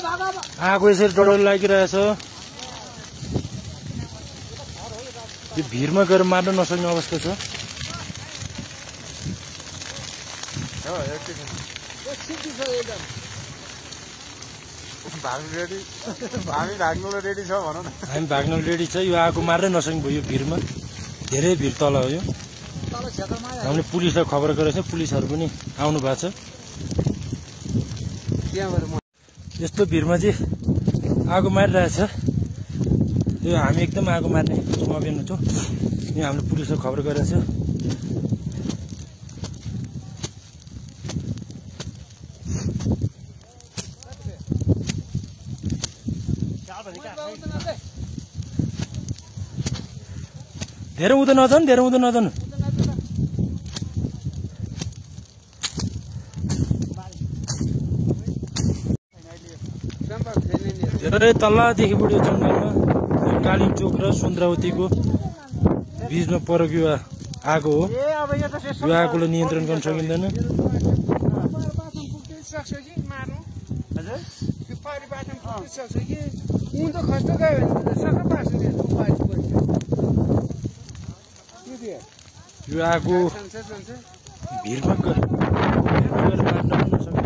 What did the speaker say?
आगो यसरी डढल लागिरहेछ। यो भिरमा गएर मार्न नसक्ने अवस्था छ। हामी भाग्नुलाई रेडी छ भनौँ न। हामी भाग्न रेडी छ। यो आगो मार्नै नसक्ने भयो। यो भिरमा धेरै भिर तल हो। यो हामीले पुलिसलाई खबर गरेको छ। पुलिसहरू पनि आउनु भएको छ। यस्तो भिरमा चाहिँ आगो मारिरहेछ। यो हामी एकदम आगो मार्ने अभियानमा छौँ। यो हामीले पुलिसलाई खबर गरेको छ। धेरै उँधो नजानु, धेरै उँधो नजानु। धेरै तल्लादेखि बढ्यो जङ्गलमा। कालिम चोक र सुन्द्रावतीको बीचमा परेको यो आगो हो। यो आगोलाई नियन्त्रण गर्न सकिँदैन। यो आगो भिरमा गएर मार्न नसक्ने